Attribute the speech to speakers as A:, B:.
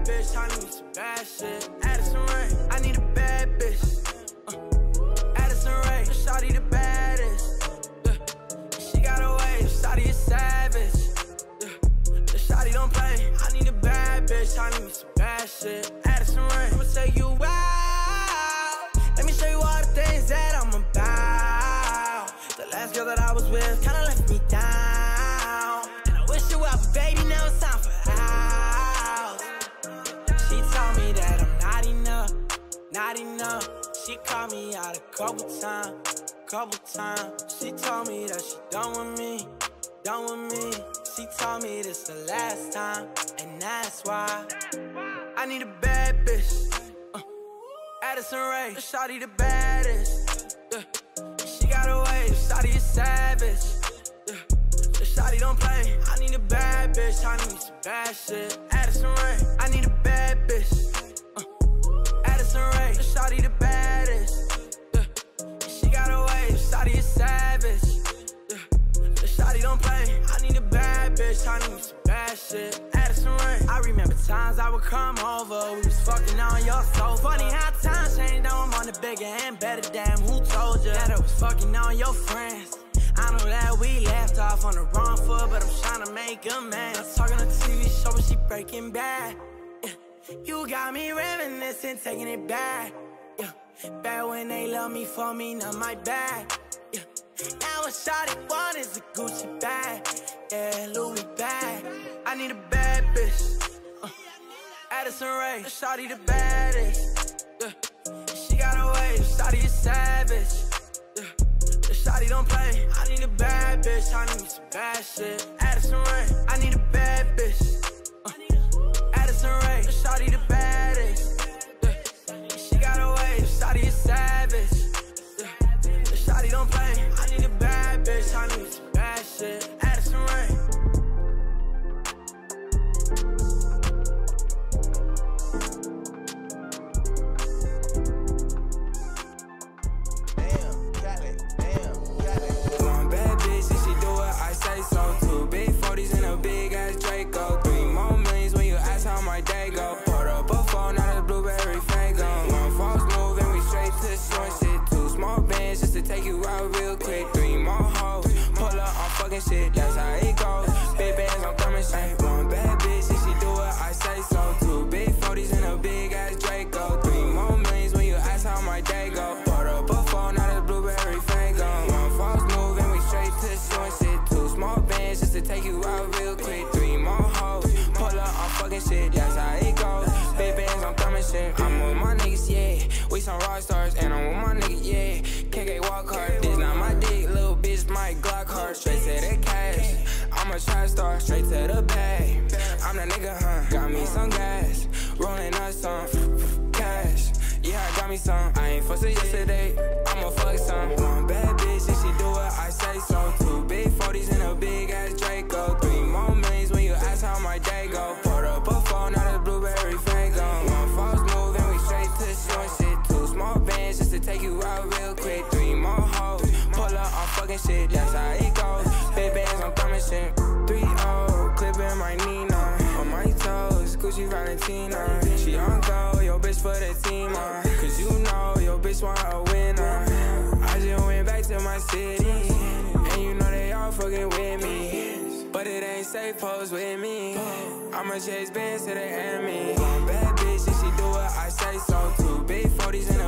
A: bad bitch, I need some bad shit. Addison Rae, I need a bad bitch. Addison Rae, shawty the baddest. She got away, shawty is savage. The shawty don't play, I need a bad bitch, I need some bad shit. Addison Rae, I'ma take you out. Let me show you all the things that I'm about. The last girl that I was with kinda left me down, and I wish you well, but baby, now it's time for house. She told me that I'm not enough, not enough. She called me out a couple times. She told me that she done with me, done with me. She told me this the last time, and that's why I need a bad bitch. Addison Rae, shawty the baddest. She got away, shawty is savage. The shawty don't play, I need a bad bitch, I need some bad shit. Addison Rae, I need a bad bitch. Addison Rae, shawty the baddest. She got away, shawty is savage. The shawty don't play, I need a bad bitch, I need some bad shit. Addison Rae, I remember times I would come over, we was fucking on your sofa. Funny how times change, now I'm on the bigger and better. Damn, who told you that I was fucking on your friends? I know that we left off on the wrong foot, but I'm tryna make a man. I'm talking on TV show, but she Breaking Bad. You got me reminiscing, taking it back. Bad when they love me for me, not my bag. Now what shawty want is a Gucci bag, yeah, Louis bag. I need a bad bitch. Addison Rae, shawty the baddest. She got away, shawty is savage. The shawty don't play, I need a bad bitch, I need some bad shit. Addison Rae, I need a bad bitch. Addison Rae, shawty the baddest. She got away, shawty is savage. The shawty don't play, I need a bad bitch, I need some bad shit. Addison Rae.
B: One bad bitch, and she do what I say so. 2 big 40s and a big ass Draco. 3 more millions when you ask how my day go. Poured up a phone, now the blueberry fango. One false move and we straight to short shit. 2 small bands just to take you out real quick. 3 more hoes, pull up on fucking shit, that's how it goes. Big bands, I'm coming straight. One bad bitch, and she do what I say so. 2 big 40s and a big ass Draco. 3 more millions when you ask how my day go. Poured up a phone, now the blueberry fango. One false move and we straight to short shit. 2 small bands just to take you out real quick. 3 more hoes, pull up on fucking shit, that's how it goes. Big bands, I'm coming straight. I'm with my niggas, yeah. We some rock stars, and I'm with my niggas, yeah. KK walk hard, this not my dick, little bitch, my Glock hard. Straight to the cash, I'm a trap star, straight to the bag. I'm the nigga, got me some gas, rolling up some cash. Yeah, I got me some, I ain't fussing yesterday, I'ma fuck some. One bad bitch, and she do what I say so. 2 big 40s and a big ass Draco. 3 more millions when you ask how my day go. Poured up a phone, now the blueberry fango. One false move and we straight to short shit. 2 small bands just to take you out real quick. 3 more hoes, pull up on fucking shit, that's how it goes. Big bands, I'm coming shit. 3-0, clipping my Nina. On my toes, Gucci Valentina. She on go, your bitch for the team, cause you know your bitch want a winner. I just went back to my city, and you know they all fucking with me. But it ain't safe, pose with me. I'ma chase bands to the enemy. One bad bitch, and she do what I say so. 2 big 40s and